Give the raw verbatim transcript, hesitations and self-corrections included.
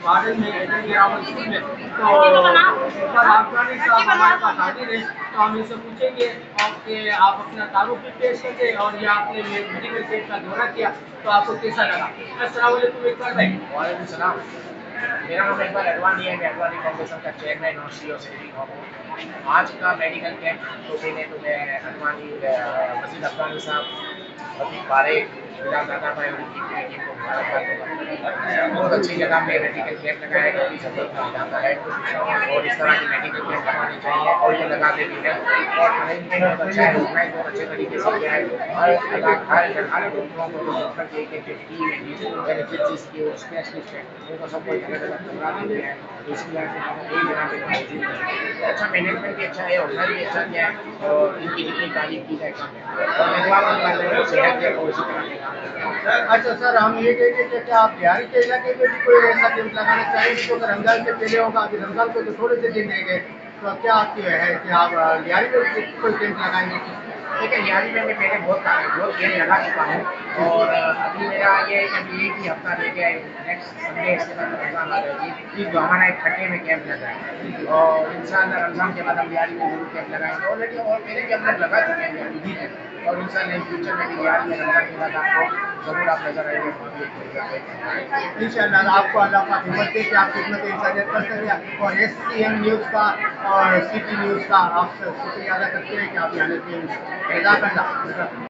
Garden में Advani Rawal school में। तो सर अब्दानी साहब हमारे पास हाजिर है, तो हम इनसे पूछेंगे कि आप अपना तारुफ भी पेश करके और ये आपने मेडिकल कैंप का दौरा किया तो आपको कैसा लगा। अस्सलाम वालेकुम इकबाल भाई। वालेकुम सलाम। मेरा नाम इकबाल अडवाणी है, मैं अडवानी फाउंडेशन का चेयरमैन और सी ओ सेक्रेटरी हूँ। आज का मेडिकल कैंप तो पहले तो मैं अडवानी मजीद अब्दानी साहब अभी बारे दादा भाई और उनकी पूरी टीम को मुबारकबाद दूंगा। बहुत अच्छी जगह में मेडिकल कैंप लगाया, काफ़ी जरूरत का इलाका है और इस तरह की मेडिकल कैंप लगाने चाहिए और ये लगाते भी हैं। और अरेंजमेंट बहुत अच्छा है, ऑर्गेनाइज बहुत अच्छे तरीके से किया है। हर इलाका हर हर डॉक्टरों को डॉक्टर की एक एक टीम है जिस की और स्पेशलिस्ट है उनको सबको अलग अलग कमरा दे दिया है। तो इसकी वजह से एक जगह पे मौजूद है। अच्छा मैनेजमेंट भी अच्छा है, ऑर्गेनाइज भी अच्छा किया है और इनकी जितनी तारीफ की जाए कम है। और मैं दुआ करूँगा लोगों को सेहत दे और इसी तरह के काम करें। अच्छा सर, हम ये कहेंगे कि क्या आप बिहारी के इलाके में भी कोई ऐसा कैंप लगाना चाहेंगे क्योंकि रमजान से पहले होगा, अभी रमजान को तो थोड़े से दिन रह गए, तो क्या आपकी है कि आप बिहारी में भी कोई कैंप लगाएंगे। देखिए यारी में मैं पहले बहुत बहुत गेम लगा चुका हूँ और अभी मेरा ये है कि अभी एक ही हफ्ता रह गया है, नेक्स्ट संडे इसके बाद रमज़ान आ जाएगी तो हमारा एक खट्टे में कैंप लगा है और इंशाल्लाह रमज़ान के बाद हम बिहारी में जरूर कैंप लगाएंगे। ऑलरेडी और पहले भी हम लोग लगा चुके हैं बिहारी में और इंशाल्लाह इन फ्यूचर में भी बिहारी में रमज़ान के बाद आपको जरूर आप नजर आएंगे। इंशाल्लाह आपको अल्लाह पाक हिम्मत दे कि आप खिदमत इंसानियत कर सकें। और एस सी एम न्यूज़ का और सी टी न्यूज़ का आपसे शुक्रिया अदा करते हैं कि आप यहाँ पे अदा करना।